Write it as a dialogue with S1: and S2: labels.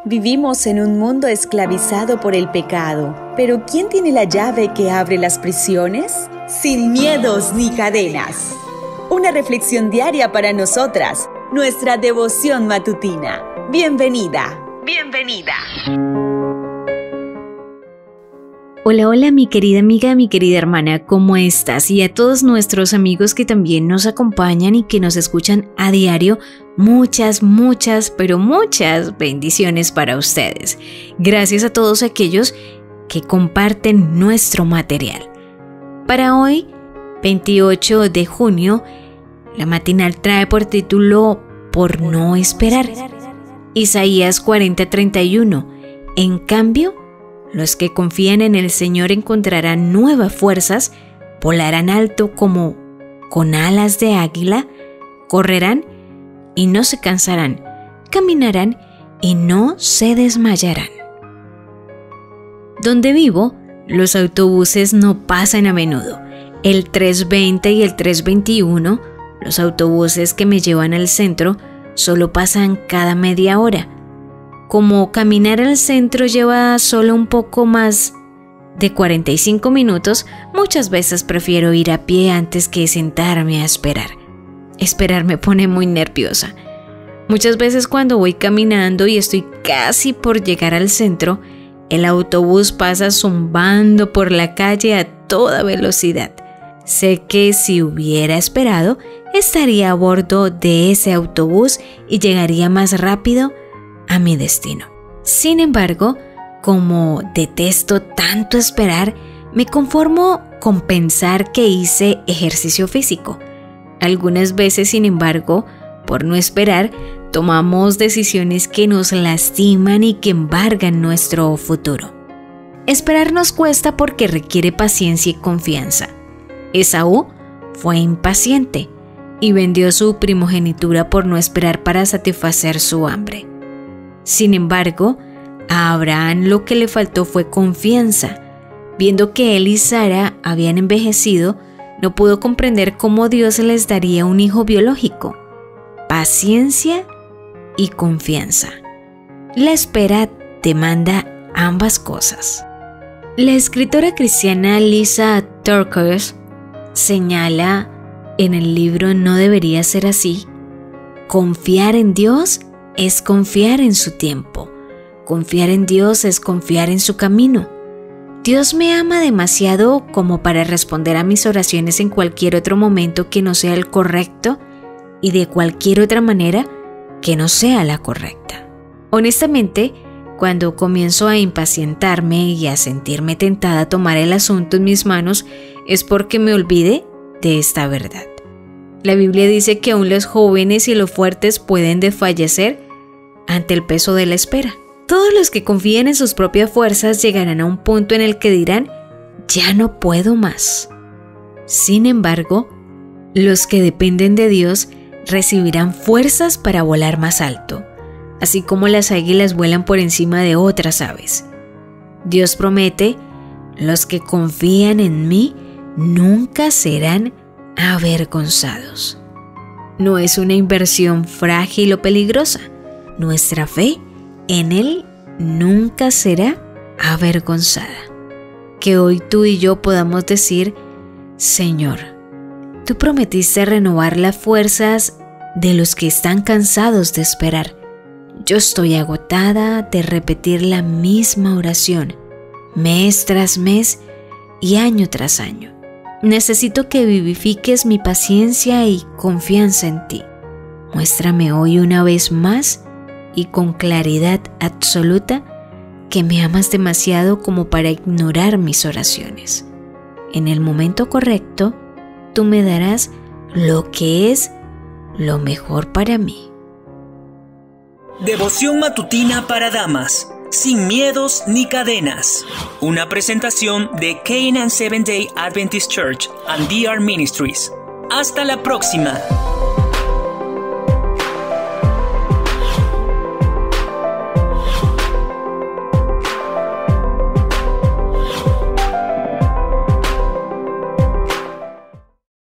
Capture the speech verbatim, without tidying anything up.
S1: Vivimos en un mundo esclavizado por el pecado, pero ¿quién tiene la llave que abre las prisiones? Sin miedos ni cadenas. Una reflexión diaria para nosotras, nuestra devoción matutina. Bienvenida, bienvenida.
S2: Hola, hola mi querida amiga, mi querida hermana, ¿cómo estás? Y a todos nuestros amigos que también nos acompañan y que nos escuchan a diario, muchas, muchas, pero muchas bendiciones para ustedes. Gracias a todos aquellos que comparten nuestro material. Para hoy, veintiocho de junio, la matinal trae por título Por no esperar. Isaías cuarenta treinta y uno. En cambio, los que confían en el Señor encontrarán nuevas fuerzas, volarán alto como con alas de águila, correrán y no se cansarán, caminarán y no se desmayarán. Donde vivo, los autobuses no pasan a menudo. El trescientos veinte y el trescientos veintiuno, los autobuses que me llevan al centro, solo pasan cada media hora. Como caminar al centro lleva solo un poco más de cuarenta y cinco minutos, muchas veces prefiero ir a pie antes que sentarme a esperar. Esperar me pone muy nerviosa. Muchas veces cuando voy caminando y estoy casi por llegar al centro, el autobús pasa zumbando por la calle a toda velocidad. Sé que si hubiera esperado, estaría a bordo de ese autobús y llegaría más rápido a mi destino. Sin embargo, como detesto tanto esperar, me conformo con pensar que hice ejercicio físico. Algunas veces, sin embargo, por no esperar, tomamos decisiones que nos lastiman y que embargan nuestro futuro. Esperar nos cuesta porque requiere paciencia y confianza. Esaú fue impaciente y vendió su primogenitura por no esperar para satisfacer su hambre. Sin embargo, a Abraham lo que le faltó fue confianza. Viendo que él y Sara habían envejecido, no pudo comprender cómo Dios les daría un hijo biológico. Paciencia y confianza. La espera demanda ambas cosas. La escritora cristiana Lysa TerKeurst señala en el libro No debería ser así: confiar en Dios es confiar en su tiempo. Confiar en Dios es confiar en su camino. Dios me ama demasiado como para responder a mis oraciones en cualquier otro momento que no sea el correcto y de cualquier otra manera que no sea la correcta. Honestamente, cuando comienzo a impacientarme y a sentirme tentada a tomar el asunto en mis manos, es porque me olvidé de esta verdad. La Biblia dice que aún los jóvenes y los fuertes pueden desfallecer ante el peso de la espera. Todos los que confían en sus propias fuerzas llegarán a un punto en el que dirán: ya no puedo más. Sin embargo, los que dependen de Dios recibirán fuerzas para volar más alto, así como las águilas vuelan por encima de otras aves. Dios promete: los que confían en mí nunca serán avergonzados. No es una inversión frágil o peligrosa. Nuestra fe en Él nunca será avergonzada. Que hoy tú y yo podamos decir: Señor, tú prometiste renovar las fuerzas de los que están cansados de esperar. Yo estoy agotada de repetir la misma oración, mes tras mes y año tras año. Necesito que vivifiques mi paciencia y confianza en ti. Muéstrame hoy una vez más y con claridad absoluta que me amas demasiado como para ignorar mis oraciones. En el momento correcto, tú me darás lo que es lo mejor para mí.
S3: Devoción matutina para damas, sin miedos ni cadenas. Una presentación de Canaan Seventh Day Adventist Church and D R Ministries. Hasta la próxima.